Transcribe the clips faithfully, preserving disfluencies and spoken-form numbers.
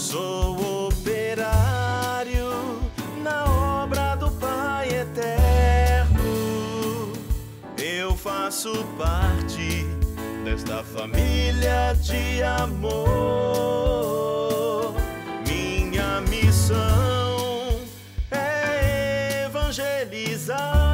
Sou operário na obra do Pai Eterno. Eu faço parte desta família de amor. Minha missão é evangelizar.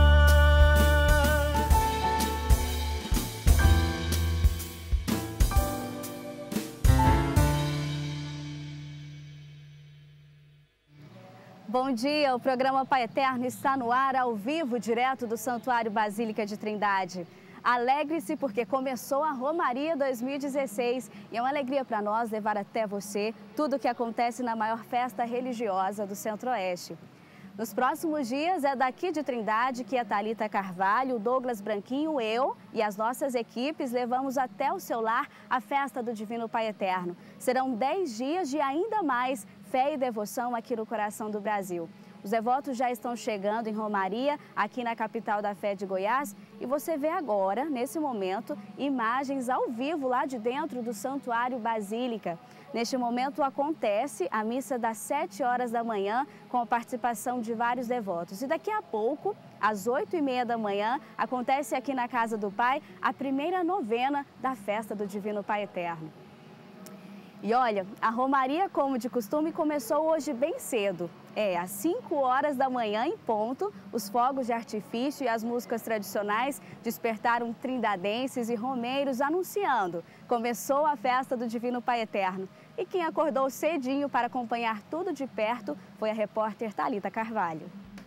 Bom dia, o programa Pai Eterno está no ar, ao vivo, direto do Santuário Basílica de Trindade. Alegre-se porque começou a Romaria dois mil e dezesseis e é uma alegria para nós levar até você tudo o que acontece na maior festa religiosa do Centro-Oeste. Nos próximos dias é daqui de Trindade que a Thalita Carvalho, o Douglas Branquinho, eu e as nossas equipes levamos até o seu lar a festa do Divino Pai Eterno. Serão dez dias de ainda mais fé e devoção aqui no coração do Brasil. Os devotos já estão chegando em Romaria, aqui na capital da fé de Goiás, e você vê agora, nesse momento, imagens ao vivo lá de dentro do Santuário Basílica. Neste momento acontece a missa das sete horas da manhã, com a participação de vários devotos. E daqui a pouco, às oito e meia da manhã, acontece aqui na Casa do Pai a primeira novena da festa do Divino Pai Eterno. E olha, a Romaria, como de costume, começou hoje bem cedo. É, às cinco horas da manhã em ponto, os fogos de artifício e as músicas tradicionais despertaram trindadenses e romeiros anunciando. Começou a festa do Divino Pai Eterno. E quem acordou cedinho para acompanhar tudo de perto foi a repórter Thalita Carvalho.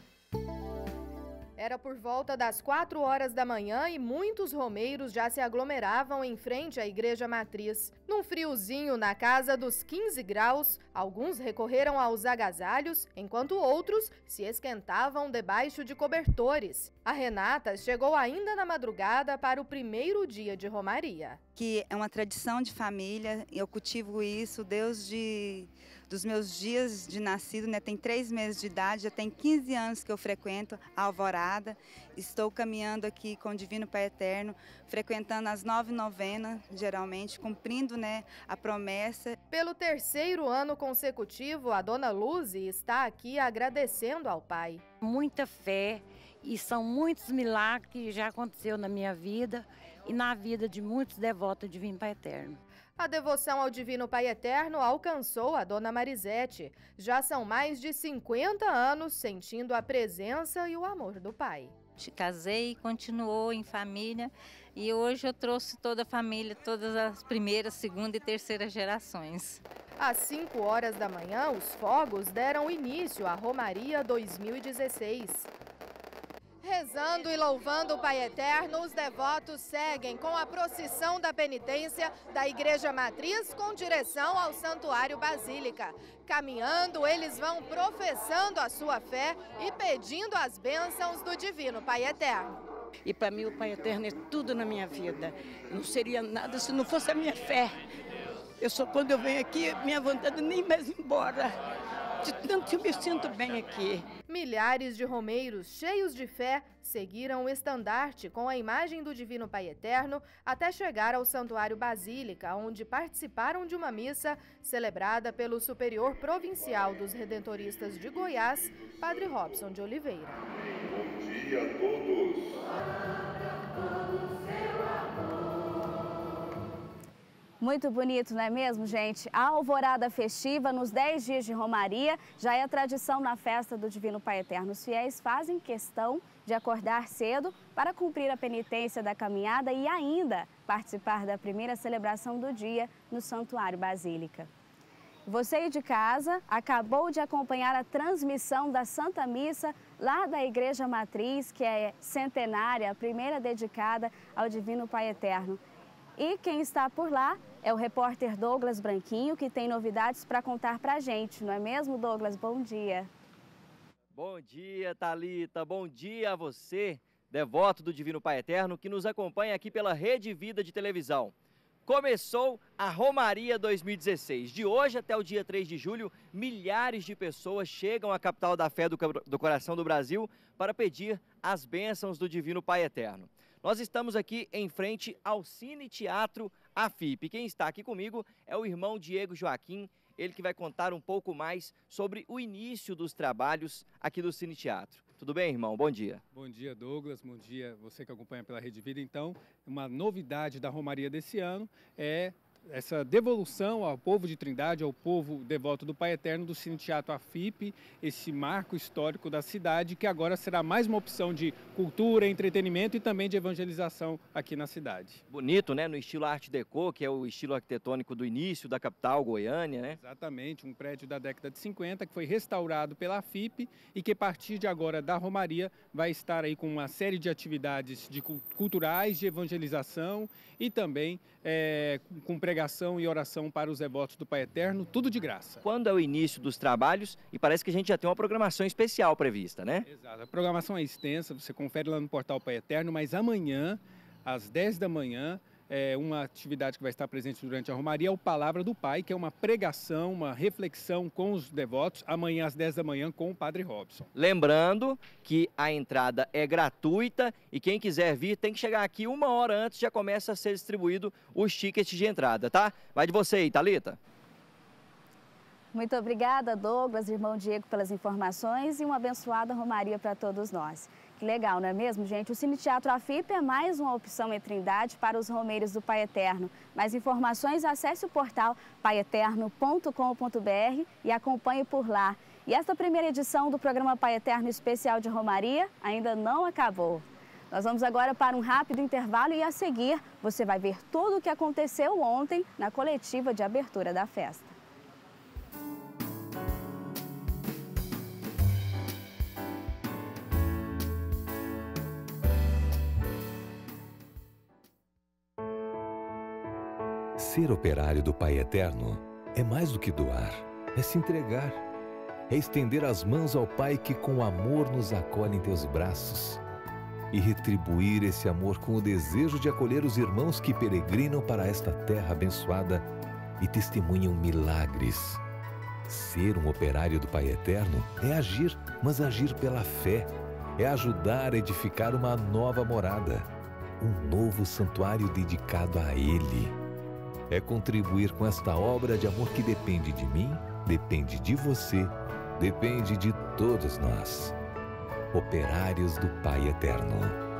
Era por volta das quatro horas da manhã e muitos romeiros já se aglomeravam em frente à Igreja Matriz. Num friozinho na casa dos quinze graus, alguns recorreram aos agasalhos, enquanto outros se esquentavam debaixo de cobertores. A Renata chegou ainda na madrugada para o primeiro dia de Romaria. Que é uma tradição de família, eu cultivo isso desde dos meus dias de nascido, né? Tem três meses de idade, já tem quinze anos que eu frequento a Alvorada. Estou caminhando aqui com o Divino Pai Eterno, frequentando as nove novenas, geralmente, cumprindo, né, a promessa. Pelo terceiro ano consecutivo, a Dona Luzi está aqui agradecendo ao Pai. Muita fé e são muitos milagres que já aconteceu na minha vida e na vida de muitos devotos do Divino Pai Eterno. A devoção ao Divino Pai Eterno alcançou a Dona Marisete. Já são mais de cinquenta anos sentindo a presença e o amor do Pai. Te casei, continuou em família e hoje eu trouxe toda a família, todas as primeiras, segunda e terceira gerações. Às cinco horas da manhã, os fogos deram início à Romaria dois mil e dezesseis. Rezando e louvando o Pai Eterno, os devotos seguem com a procissão da penitência da Igreja Matriz com direção ao Santuário Basílica. Caminhando, eles vão professando a sua fé e pedindo as bênçãos do Divino Pai Eterno. E para mim o Pai Eterno é tudo na minha vida. Não seria nada se não fosse a minha fé. Eu só, quando eu venho aqui, minha vontade nem mais ir embora. De tanto que eu me sinto bem aqui. Milhares de romeiros cheios de fé seguiram o estandarte com a imagem do Divino Pai Eterno até chegar ao Santuário Basílica, onde participaram de uma missa celebrada pelo Superior Provincial dos Redentoristas de Goiás, Padre Robson de Oliveira. Bom dia a todos. Muito bonito, não é mesmo, gente? A alvorada festiva nos dez dias de Romaria já é tradição na festa do Divino Pai Eterno. Os fiéis fazem questão de acordar cedo para cumprir a penitência da caminhada e ainda participar da primeira celebração do dia no Santuário Basílica. Você aí de casa acabou de acompanhar a transmissão da Santa Missa lá da Igreja Matriz, que é centenária, a primeira dedicada ao Divino Pai Eterno. E quem está por lá é o repórter Douglas Branquinho, que tem novidades para contar para a gente, não é mesmo, Douglas? Bom dia. Bom dia, Thalita. Bom dia a você, devoto do Divino Pai Eterno, que nos acompanha aqui pela Rede Vida de televisão. Começou a Romaria dois mil e dezesseis. De hoje até o dia três de julho, milhares de pessoas chegam à capital da fé do, do coração do Brasil para pedir as bênçãos do Divino Pai Eterno. Nós estamos aqui em frente ao Cine Teatro A F I P. Quem está aqui comigo é o irmão Diego Joaquim. ele que vai contar um pouco mais sobre o início dos trabalhos aqui do Cine Teatro. Tudo bem, irmão? Bom dia. Bom dia, Douglas. Bom dia, você que acompanha pela Rede Vida. Então, uma novidade da Romaria desse ano é essa devolução ao povo de Trindade, ao povo devoto do Pai Eterno, do Cine Teatro A F I P, esse marco histórico da cidade, que agora será mais uma opção de cultura, entretenimento e também de evangelização aqui na cidade. Bonito, né? No estilo Art Deco, que é o estilo arquitetônico do início da capital, Goiânia, né? Exatamente, um prédio da década de cinquenta que foi restaurado pela A F I P e que a partir de agora da Romaria vai estar aí com uma série de atividades de culturais, de evangelização e também é, com pregação e oração para os devotos do Pai Eterno, tudo de graça. Quando é o início dos trabalhos? E parece que a gente já tem uma programação especial prevista, né? Exato, a programação é extensa, você confere lá no portal Pai Eterno, mas amanhã, às dez da manhã, é uma atividade que vai estar presente durante a Romaria, é o Palavra do Pai, que é uma pregação, uma reflexão com os devotos, amanhã às dez da manhã com o Padre Robson. Lembrando que a entrada é gratuita e quem quiser vir tem que chegar aqui uma hora antes, já começa a ser distribuído os tickets de entrada, tá? Vai de você aí, Thalita. Muito obrigada, Douglas, irmão Diego, pelas informações e uma abençoada Romaria para todos nós. Que legal, não é mesmo, gente? O Cine Teatro A F I P é mais uma opção em Trindade para os romeiros do Pai Eterno. Mais informações, acesse o portal pai eterno ponto com ponto br e acompanhe por lá. E esta primeira edição do programa Pai Eterno Especial de Romaria ainda não acabou. Nós vamos agora para um rápido intervalo e a seguir você vai ver tudo o que aconteceu ontem na coletiva de abertura da festa. Ser operário do Pai Eterno é mais do que doar, é se entregar, é estender as mãos ao Pai que com amor nos acolhe em teus braços e retribuir esse amor com o desejo de acolher os irmãos que peregrinam para esta terra abençoada e testemunham milagres. Ser um operário do Pai Eterno é agir, mas agir pela fé, é ajudar a edificar uma nova morada, um novo santuário dedicado a Ele. É contribuir com esta obra de amor que depende de mim, depende de você, depende de todos nós. Operários do Pai Eterno.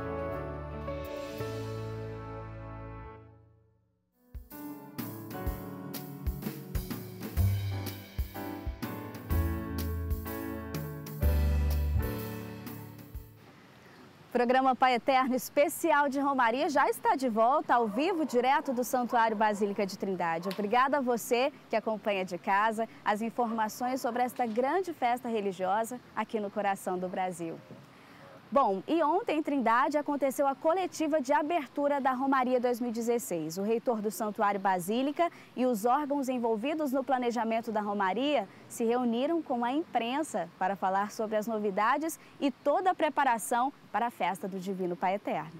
O programa Pai Eterno Especial de Romaria já está de volta, ao vivo, direto do Santuário Basílica de Trindade. Obrigada a você que acompanha de casa as informações sobre esta grande festa religiosa aqui no coração do Brasil. Bom, e ontem em Trindade aconteceu a coletiva de abertura da Romaria dois mil e dezesseis. O reitor do Santuário Basílica e os órgãos envolvidos no planejamento da Romaria se reuniram com a imprensa para falar sobre as novidades e toda a preparação para a festa do Divino Pai Eterno.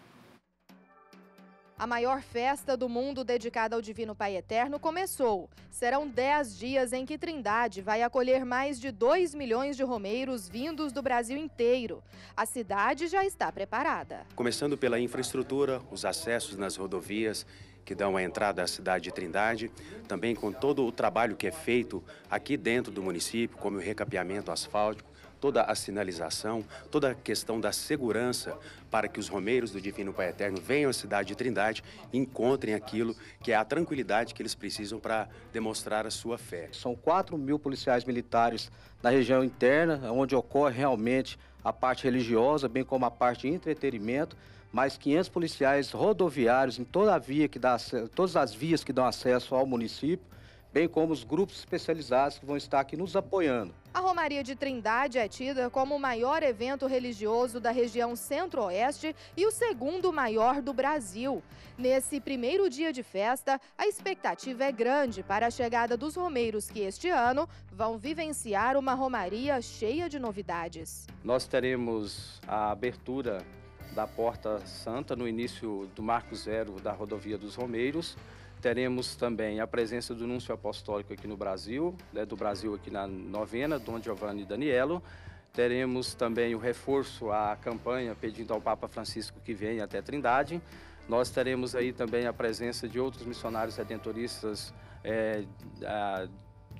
A maior festa do mundo dedicada ao Divino Pai Eterno começou. Serão dez dias em que Trindade vai acolher mais de dois milhões de romeiros vindos do Brasil inteiro. A cidade já está preparada. Começando pela infraestrutura, os acessos nas rodovias que dão a entrada à cidade de Trindade, também com todo o trabalho que é feito aqui dentro do município, como o recapeamento asfáltico, toda a sinalização, toda a questão da segurança para que os romeiros do Divino Pai Eterno venham à cidade de Trindade e encontrem aquilo que é a tranquilidade que eles precisam para demonstrar a sua fé. São quatro mil policiais militares na região interna, onde ocorre realmente a parte religiosa, bem como a parte de entretenimento, mais quinhentos policiais rodoviários em toda a via que dá, todas as vias que dão acesso ao município, bem como os grupos especializados que vão estar aqui nos apoiando. A Romaria de Trindade é tida como o maior evento religioso da região centro-oeste e o segundo maior do Brasil. Nesse primeiro dia de festa, a expectativa é grande para a chegada dos romeiros que este ano vão vivenciar uma romaria cheia de novidades. Nós teremos a abertura da Porta Santa no início do Marco Zero da Rodovia dos Romeiros. Teremos também a presença do Núncio Apostólico aqui no Brasil, né, do Brasil aqui na novena, Dom Giovanni Danielo. Teremos também o reforço à campanha pedindo ao Papa Francisco que venha até Trindade. Nós teremos aí também a presença de outros missionários redentoristas é, a,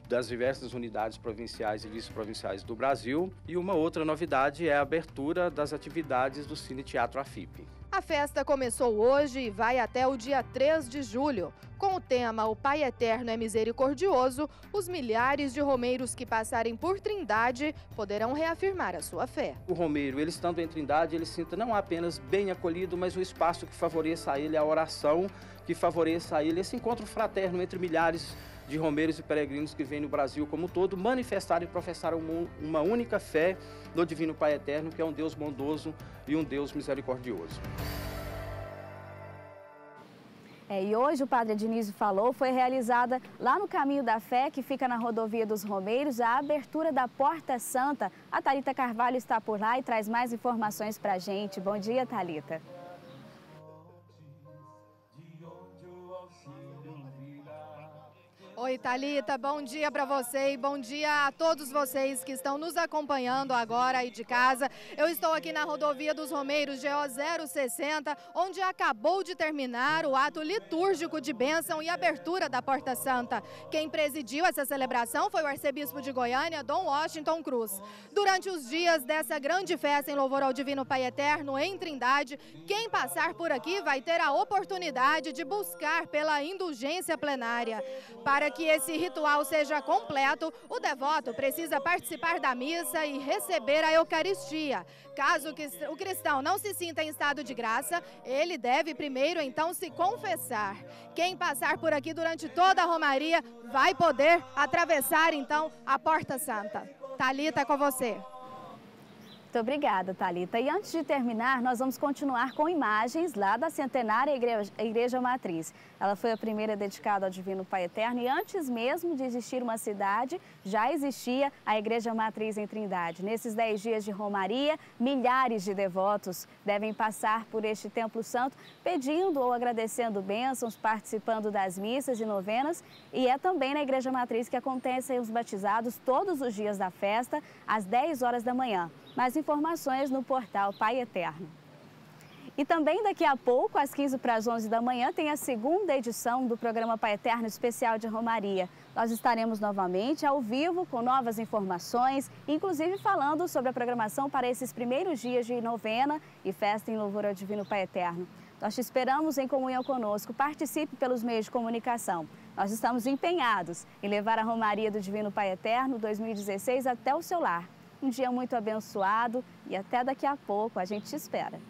das diversas unidades provinciais e vice-provinciais do Brasil. E uma outra novidade é a abertura das atividades do Cine Teatro Afip. A festa começou hoje e vai até o dia três de julho. Com o tema O Pai Eterno é Misericordioso, os milhares de romeiros que passarem por Trindade poderão reafirmar a sua fé. O romeiro, ele estando em Trindade, ele sinta não apenas bem acolhido, mas um espaço que favoreça a ele a oração, que favoreça a ele esse encontro fraterno entre milhares de romeiros e peregrinos que vêm no Brasil como um todo manifestar e professar uma única fé no Divino Pai Eterno, que é um Deus bondoso e um Deus misericordioso. É, e hoje o Padre Dionísio falou, foi realizada lá no Caminho da Fé, que fica na rodovia dos Romeiros, a abertura da Porta Santa. A Thalita Carvalho está por lá e traz mais informações para a gente. Bom dia, Thalita. Oi, Thalita, bom dia para você e bom dia a todos vocês que estão nos acompanhando agora aí de casa. Eu estou aqui na rodovia dos Romeiros, G O zero sessenta, onde acabou de terminar o ato litúrgico de bênção e abertura da Porta Santa. Quem presidiu essa celebração foi o arcebispo de Goiânia, Dom Washington Cruz. Durante os dias dessa grande festa em louvor ao Divino Pai Eterno em Trindade, quem passar por aqui vai ter a oportunidade de buscar pela indulgência plenária. Para que esse ritual seja completo, o devoto precisa participar da missa e receber a Eucaristia. Caso o cristão não se sinta em estado de graça, ele deve primeiro então se confessar. Quem passar por aqui durante toda a romaria vai poder atravessar então a Porta Santa. Thalita, com você. Muito obrigada, Thalita. E antes de terminar, nós vamos continuar com imagens lá da centenária Igreja, Igreja Matriz. Ela foi a primeira dedicada ao Divino Pai Eterno e antes mesmo de existir uma cidade, já existia a Igreja Matriz em Trindade. Nesses dez dias de romaria, milhares de devotos devem passar por este Templo Santo pedindo ou agradecendo bênçãos, participando das missas e novenas. E é também na Igreja Matriz que acontecem os batizados todos os dias da festa, às dez horas da manhã. Mais informações no portal Pai Eterno. E também daqui a pouco, às quinze para as onze da manhã, tem a segunda edição do programa Pai Eterno Especial de Romaria. Nós estaremos novamente ao vivo com novas informações, inclusive falando sobre a programação para esses primeiros dias de novena e festa em louvor ao Divino Pai Eterno. Nós te esperamos em comunhão conosco. Participe pelos meios de comunicação. Nós estamos empenhados em levar a Romaria do Divino Pai Eterno dois mil e dezesseis até o seu lar. Um dia muito abençoado e até daqui a pouco. A gente te espera.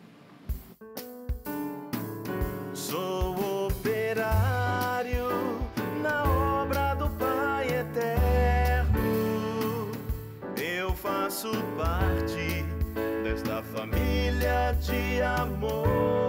Sou operário na obra do Pai Eterno. Eu faço parte desta família de amor.